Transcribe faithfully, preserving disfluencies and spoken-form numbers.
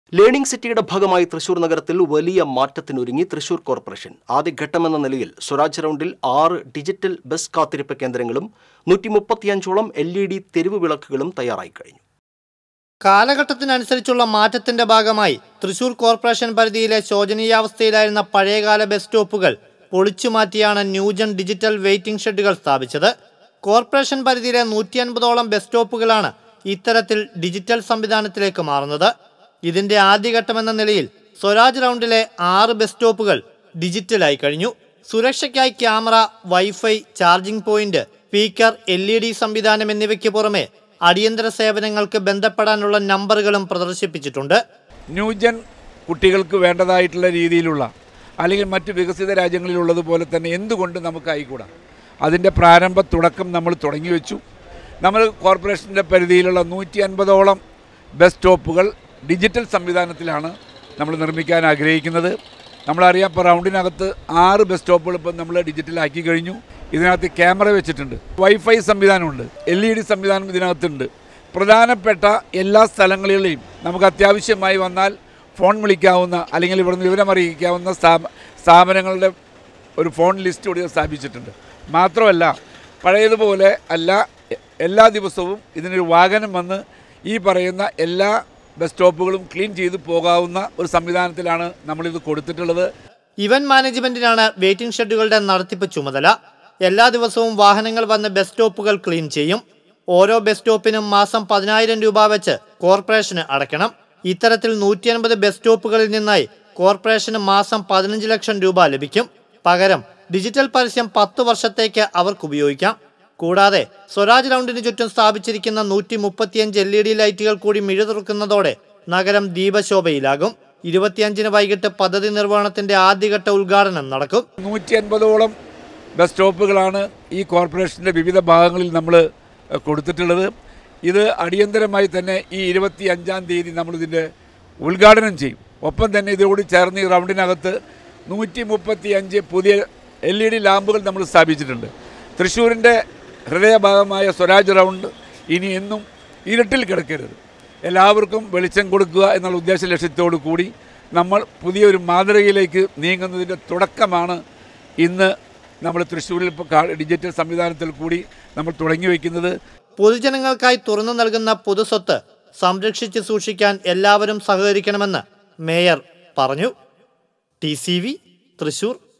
Learning സിറ്റിയുടെ ഭാഗമായി തൃശൂർ നഗരത്തിൽ വലിയ മാറ്റത്തിനൊരുങ്ങി തൃശൂർ കോർപ്പറേഷൻ. ആദ്യഘട്ടമെന്ന നിലയിൽ സ്വരാജ് റൗണ്ടിൽ ആറ് ഡിജിറ്റൽ ബസ് കാത്തിരിപ്പ് കേന്ദ്രങ്ങളും നൂറ്റി മുപ്പത്തിയഞ്ചോളം എൽ ഇ ഡി തെരുവ് വിളക്കുകളും തയ്യാറായി കഴിഞ്ഞു. കാലഘട്ടത്തിനനുസരിച്ചുള്ള മാറ്റത്തിന്റെ ഭാഗമായി തൃശൂർ കോർപ്പറേഷൻ പരിധിയിലെ ശോചനീയാവസ്ഥയിലായിരുന്ന പഴയകാല ബസ് സ്റ്റോപ്പുകൾ പൊളിച്ചുമാറ്റിയാണ് ന്യൂജൻ ഡിജിറ്റൽ വെയിറ്റിംഗ് ഷെഡുകൾ സ്ഥാപിച്ചത്. കോർപ്പറേഷൻ പരിധിയിലെ നൂറ്റി അൻപതോളം ബസ് സ്റ്റോപ്പുകളാണ് ഇത്തരത്തിൽ ഡിജിറ്റൽ സംവിധാനത്തിലേക്ക് മാറുന്നത്. ഇതിന്റെ ആദ്യഘട്ടമെന്ന നിലയിൽ സ്വരാജ് റൗണ്ടിലെ ആറ് ബസ് സ്റ്റോപ്പുകൾ ഡിജിറ്റലായി കഴിഞ്ഞു. സുരക്ഷയ്ക്കായി camera, wifi, charging point, speaker, L E D സംവിധാനം എന്നിവയ്ക്ക് പുറമെ അടിയന്തര സേവനങ്ങൾക്ക് ബന്ധപ്പെടാനുള്ള നമ്പറുകളും പ്രദർശിപ്പിച്ചിട്ടുണ്ട്. ന്യൂജൻ കുട്ടികൾക്ക് വേണ്ടതായിട്ടുള്ള രീതിയിലുള്ള അല്ലെങ്കിൽ മറ്റ് വികസിത രാജ്യങ്ങളിലുള്ളതുപോലെ തന്നെ എന്തുകൊണ്ട് നമുക്കായിക്കൂടാ? അതിൻ്റെ പ്രാരംഭ തുടക്കം നമ്മൾ തുടങ്ങി വെച്ചു. നമ്മൾ കോർപ്പറേഷൻ്റെ പരിധിയിലുള്ള നൂറ്റി അൻപതോളം ബസ് സ്റ്റോപ്പുകൾ ഡിജിറ്റൽ സംവിധാനത്തിലാണ് നമ്മൾ നിർമ്മിക്കാൻ ആഗ്രഹിക്കുന്നത്. നമ്മളറിയാം, ഇപ്പോൾ റൗണ്ടിനകത്ത് ആറ് ബസ് സ്റ്റോപ്പുകൾ ഇപ്പം നമ്മൾ ഡിജിറ്റലാക്കി കഴിഞ്ഞു. ഇതിനകത്ത് ക്യാമറ വെച്ചിട്ടുണ്ട്, വൈഫൈ സംവിധാനമുണ്ട്, എൽ ഇ ഡി സംവിധാനം ഇതിനകത്തുണ്ട്. പ്രധാനപ്പെട്ട എല്ലാ സ്ഥലങ്ങളിലെയും നമുക്ക് അത്യാവശ്യമായി വന്നാൽ ഫോൺ വിളിക്കാവുന്ന അല്ലെങ്കിൽ ഇവിടുന്ന് വിവരം അറിയിക്കാവുന്ന സ്ഥാപനങ്ങളുടെ ഒരു ഫോൺ ലിസ്റ്റ് കൂടി സ്ഥാപിച്ചിട്ടുണ്ട്. മാത്രമല്ല, പഴയതുപോലെ അല്ല, എല്ലാ ദിവസവും ഇതിനൊരു വാഹനം വന്ന് ഈ പറയുന്ന എല്ലാ ബസ് സ്റ്റോപ്പുകളും ക്ലീൻ ചെയ്ത് പോകാവുന്ന ഒരു സംവിധാനത്തിലാണ് നമ്മളിത് കൊടുത്തിട്ടുള്ളത്. ഇവന്റ് മാനേജ്മെന്റിനാണ് വെയിറ്റിംഗ് ഷെഡുകളുടെ നടത്തിപ്പ് ചുമതല. എല്ലാ ദിവസവും വാഹനങ്ങൾ വന്ന് ബസ് സ്റ്റോപ്പുകൾ ക്ലീൻ ചെയ്യും. ഓരോ ബസ് സ്റ്റോപ്പിനും മാസം പതിനായിരം രൂപ വെച്ച് കോർപ്പറേഷന് അടയ്ക്കണം. ഇത്തരത്തിൽ നൂറ്റി അൻപത് ബസ് സ്റ്റോപ്പുകളിൽ നിന്നായി കോർപ്പറേഷന് മാസം പതിനഞ്ച് ലക്ഷം രൂപ ലഭിക്കും. പകരം ഡിജിറ്റൽ പരസ്യം പത്ത് വർഷത്തേക്ക് അവർക്ക് ഉപയോഗിക്കാം. കൂടാതെ സ്വരാജ് റൗണ്ടിന് ചുറ്റും സ്ഥാപിച്ചിരിക്കുന്ന നൂറ്റി മുപ്പത്തിയഞ്ച് എൽ ഇ ഡി ലൈറ്റുകൾ കൂടി മിഴി തുറക്കുന്നതോടെ നഗരം ദീപശോഭയിലാകും. ഇരുപത്തിയഞ്ചിന് വൈകിട്ട് പദ്ധതി നിർവഹണത്തിന്റെ ആദ്യഘട്ട ഉദ്ഘാടനം നടക്കും. നൂറ്റി അൻപതോളം ബസ് സ്റ്റോപ്പുകളാണ് ഈ കോർപ്പറേഷൻ്റെ വിവിധ ഭാഗങ്ങളിൽ നമ്മൾ കൊടുത്തിട്ടുള്ളത്. ഇത് അടിയന്തരമായി തന്നെ ഈ ഇരുപത്തി അഞ്ചാം തീയതി നമ്മളിതിൻ്റെ ഉദ്ഘാടനം ചെയ്യും. ഒപ്പം തന്നെ ഇതോട് ചേർന്ന് ഈ റൗണ്ടിനകത്ത് നൂറ്റി മുപ്പത്തി അഞ്ച് പുതിയ എൽ ഇ ഡി ലാമ്പുകൾ നമ്മൾ സ്ഥാപിച്ചിട്ടുണ്ട്. തൃശ്ശൂരിൻ്റെ ഹൃദയഭാഗമായ സ്വരാജ് റൗണ്ട് ഇനി എന്നും ഇരുട്ടിൽ കിടക്കരുത്, എല്ലാവർക്കും വെളിച്ചം കൊടുക്കുക എന്നുള്ള ഉദ്ദേശ ലക്ഷ്യത്തോടു കൂടി നമ്മൾ പുതിയൊരു മാതൃകയിലേക്ക് നീങ്ങുന്നതിൻ്റെ തുടക്കമാണ് ഇന്ന് നമ്മൾ തൃശ്ശൂരിൽ ഇപ്പോൾ ഡിജിറ്റൽ സംവിധാനത്തിൽ കൂടി നമ്മൾ തുടങ്ങി വയ്ക്കുന്നത്. പൊതുജനങ്ങൾക്കായി തുറന്നു നൽകുന്ന പൊതുസ്വത്ത് സംരക്ഷിച്ച് സൂക്ഷിക്കാൻ എല്ലാവരും സഹകരിക്കണമെന്ന് മേയർ പറഞ്ഞു. T C V Thrissur.